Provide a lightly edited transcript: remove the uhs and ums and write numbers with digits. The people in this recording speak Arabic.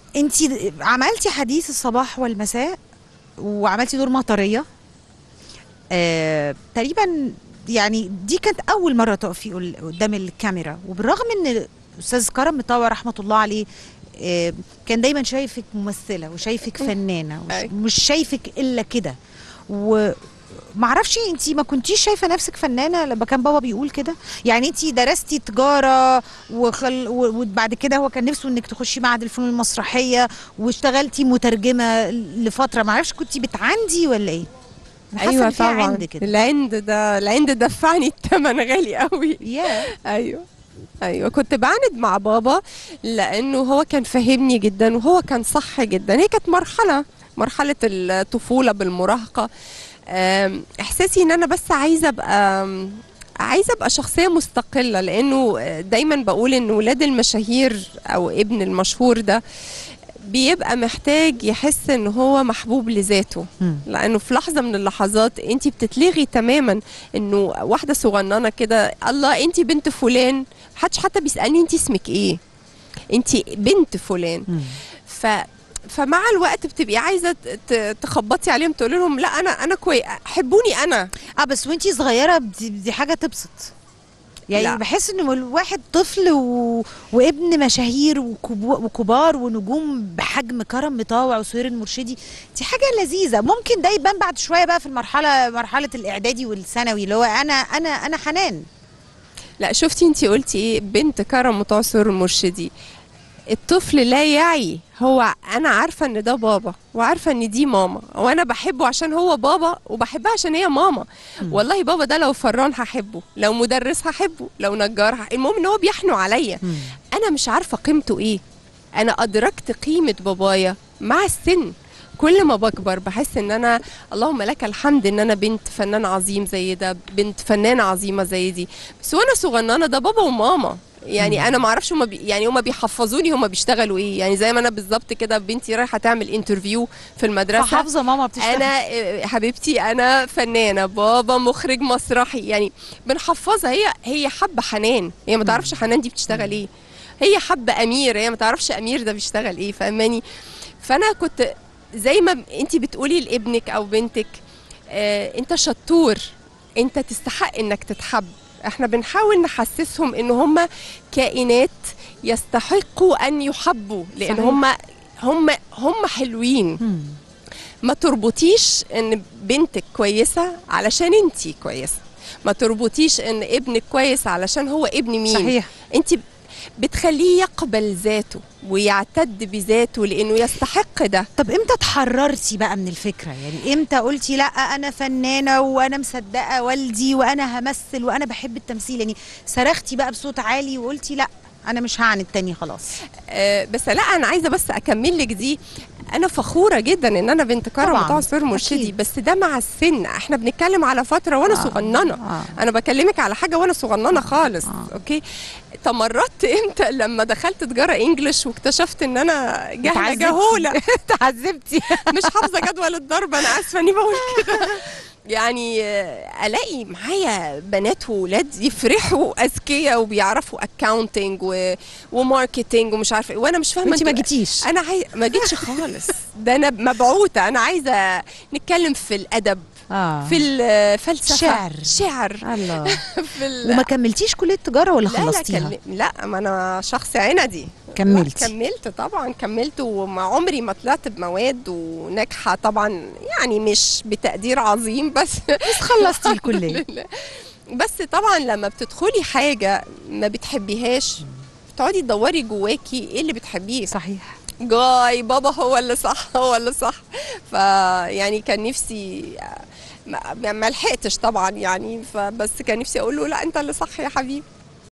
انت عملتي حديث الصباح والمساء وعملتي دور مطريه، تقريبا. يعني دي كانت اول مره تقفي قدام الكاميرا، وبالرغم ان استاذ كرم مطاوع رحمه الله عليه كان دايما شايفك ممثله وشايفك فنانه، مش شايفك الا كده. ومعرفش انت ما كنتيش شايفه نفسك فنانه لما كان بابا بيقول كده؟ يعني انت درستي تجاره وبعد كده هو كان نفسه انك تخشي معهد الفنون المسرحيه، واشتغلتي مترجمه لفتره. معرفش كنتي بتعندي ولا ايه؟ انا حاسه ايوه ان فيها طبعا، عند كده. العند دفعني الثمن غالي قوي. ياه. ايوه. ايوه كنت بعاند مع بابا لانه هو كان فاهمني جدا وهو كان صح جدا. هي كانت مرحله الطفوله بالمراهقه. احساسي ان انا بس عايزه ابقى شخصيه مستقله، لانه دايما بقول ان ولاد المشاهير او ابن المشهور ده بيبقى محتاج يحس ان هو محبوب لذاته، لانه في لحظه من اللحظات انت بتتلغي تماما. انه واحده صغننه كده، الله انت بنت فلان، محدش حتى بيسالني انت اسمك ايه، انت بنت فلان. ف فمع الوقت بتبقي عايزه تخبطي عليهم تقولي لهم لا انا كويس، حبوني انا. بس وانتي صغيره دي حاجه تبسط. يعني لا بحس ان الواحد طفل وابن مشاهير وكبار ونجوم بحجم كرم مطاوع وسهير المرشدي، دي حاجه لذيذه. ممكن ده يبان بعد شويه بقى في مرحله الاعدادي والثانوي، اللي هو انا حنان. لا شفتي انت قلتي ايه، بنت كرم مطاوع سهير المرشدي. الطفل لا يعي، هو انا عارفه ان ده بابا وعارفه ان دي ماما، وانا بحبه عشان هو بابا وبحبها عشان هي ماما. والله بابا ده لو فران هحبه، لو مدرس هحبه، لو نجار المهم ان هو بيحنوا عليا. انا مش عارفه قيمته ايه. انا ادركت قيمه بابايا مع السن. كل ما بكبر بحس ان انا اللهم لك الحمد ان انا بنت فنان عظيم زي ده، بنت فنانه عظيمه زي دي. بس وانا صغننه ده بابا وماما. يعني انا ما اعرفش يعني هما بيحفظوني هما بيشتغلوا ايه. يعني زي ما انا بالظبط كده بنتي رايحه تعمل انترفيو في المدرسه، فحافظه ماما بتشتغل. انا حبيبتي انا فنانه، بابا مخرج مسرحي. يعني بنحفظها. هي حابه حنان، هي ما تعرفش حنان دي بتشتغل ايه. هي حابه امير، هي ما تعرفش امير ده بيشتغل ايه. فاهماني؟ فانا كنت زي ما انت بتقولي لابنك او بنتك انت شطور، انت تستحق انك تتحب. احنا بنحاول نحسسهم ان هم كائنات يستحقوا ان يحبوا، لان هم حلوين. ما تربطيش ان بنتك كويسه علشان انتي كويسه، ما تربطيش ان ابنك كويس علشان هو ابن مين. صحيح. انت بتخليه يقبل ذاته ويعتد بذاته لانه يستحق ده. طب امتى اتحررتي بقى من الفكره؟ يعني امتى قلتي لا انا فنانه وانا مصدقه والدي وانا همثل وانا بحب التمثيل؟ يعني صرختي بقى بصوت عالي وقلتي لا انا مش هعند تاني خلاص؟ بس لا انا عايزه بس اكمل لك دي. انا فخوره جدا ان انا بنت كرم مطاوع سهير مرشدي، بس ده مع السن. احنا بنتكلم على فتره وانا صغننه. انا بكلمك على حاجه وانا صغننه خالص. اوكي. تمردت امتى؟ لما دخلت تجاره انجلش واكتشفت ان انا جهوله. تعذبتي. مش حافظه جدول الضرب، انا اسفه اني بقول كده. يعني الاقي معايا بنات وولاد يفرحوا اذكياء وبيعرفوا اكاونتنج وماركتنج ومش عارفه ايه، وانا مش فاهمه. انت ما جيتيش. انا ما جيتش خالص. ده انا مبعوثه. انا عايزه نتكلم في الادب، في الفلسفه، شعر الله. وما كملتيش كليه تجاره ولا خلصتيها؟ لا ما انا شخص عندي. كملت طبعا، كملت ومع عمري ما طلعت بمواد وناجحه طبعا، يعني مش بتقدير عظيم بس خلصتي الكليه. بس طبعا لما بتدخلي حاجه ما بتحبيهاش تقعدي تدوري جواكي ايه اللي بتحبيه. صحيح. جاي بابا هو اللي صح، هو اللي صح. فيعني كان نفسي ما لحقتش طبعا يعني، فبس كان نفسي اقول له لا انت اللي صح يا حبيبي.